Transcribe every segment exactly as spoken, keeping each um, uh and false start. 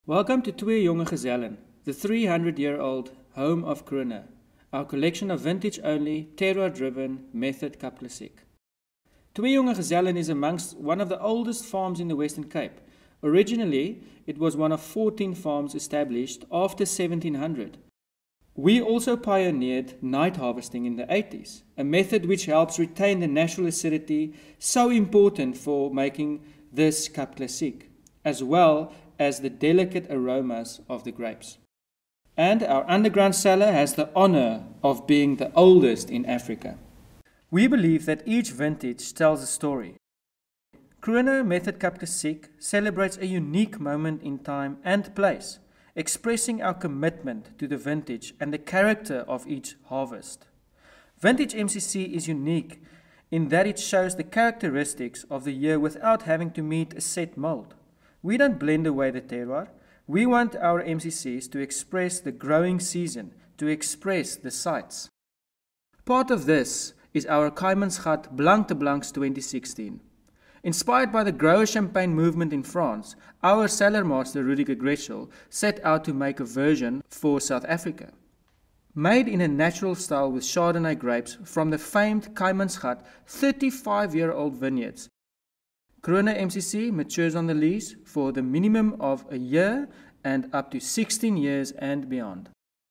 Welcome to Twee Jonge Gezellen, the three hundred year old home of Kruine, our collection of vintage-only, terroir-driven method Kap Klassiek. Twee Jonge Gezellen is amongst one of the oldest farms in the Western Cape. Originally, it was one of fourteen farms established after seventeen hundred. We also pioneered night harvesting in the eighties, a method which helps retain the natural acidity so important for making this Kap Klassiek, as well as the delicate aromas of the grapes. And our underground cellar has the honor of being the oldest in Africa. We believe that each vintage tells a story. Kruine Method Kap Klassiek celebrates a unique moment in time and place, expressing our commitment to the vintage and the character of each harvest. Vintage M C C is unique in that it shows the characteristics of the year without having to meet a set mold. We don't blend away the terroir. We want our M C Cs to express the growing season, to express the sites. Part of this is our Kaimansgat Blanc de Blancs twenty sixteen. Inspired by the grower champagne movement in France, our cellar master Rudiger Gretschel set out to make a version for South Africa. Made in a natural style with Chardonnay grapes from the famed Kaimansgat thirty-five year old vineyards, Kruine M C C matures on the lees for the minimum of a year and up to sixteen years and beyond.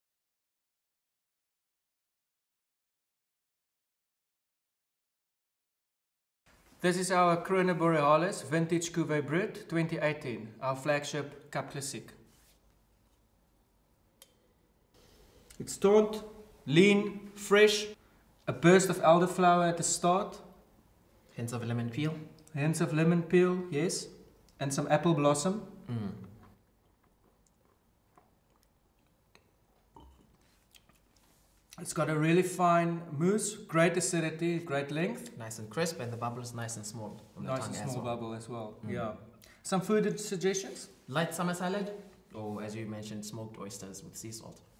This is our Kruine Borealis Vintage Cuvée Brut twenty eighteen, our flagship Kap Klassiek. It's taunt, lean, fresh, a burst of elderflower at the start. Hints of lemon peel. Hints of lemon peel, yes, and some apple blossom. Mm. It's got a really fine mousse, great acidity, great length. Nice and crisp, and the bubble is nice and small. On the Nice tongue and as small well. bubble as well. Mm. Yeah. Some food suggestions? Light summer salad, or as you mentioned, smoked oysters with sea salt.